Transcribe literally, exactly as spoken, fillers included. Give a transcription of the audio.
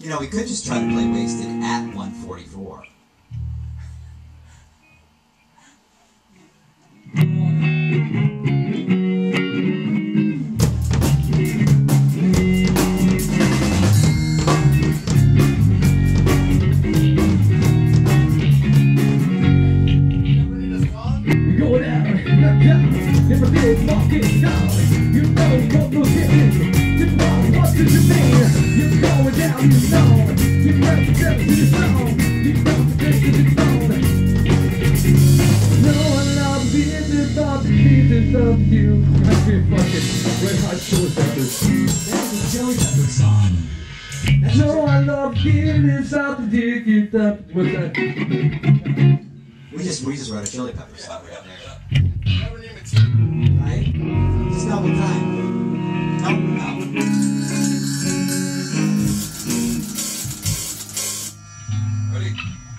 You know, we could just try to play Wasted at one forty-four. If I did walk it down, you know what those hits. You know what to the man. You're going down, you know. You never step to the zone. You don't take to the zone. No, I'm not business of the business of you. I've been fucking Red Hot Chili Peppers. That's a Chili Pepper song. That's no, I love business of the business of. What's that? We just we just wrote a Chili Pepper song right there. Right? Just double time. Nope, no. Ready?